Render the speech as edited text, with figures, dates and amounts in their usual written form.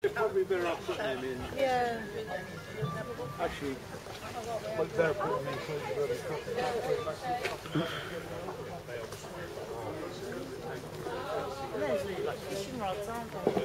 Probably better off putting them in. Yeah. Actually, Like they're putting me so really Those look like fishing rods, aren't they?